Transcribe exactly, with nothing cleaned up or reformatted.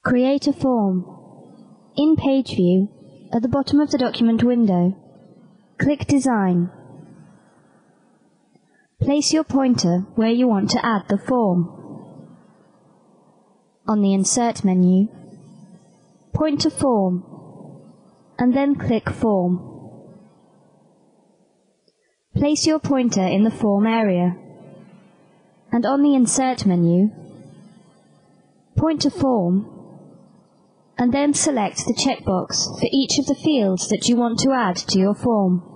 Create a form. In Page View, at the bottom of the document window, click Design. Place your pointer where you want to add the form. On the Insert menu, point to Form, and then click Form. Place your pointer in the form area, and on the Insert menu, point to Form, and then select the checkbox for each of the fields that you want to add to your form.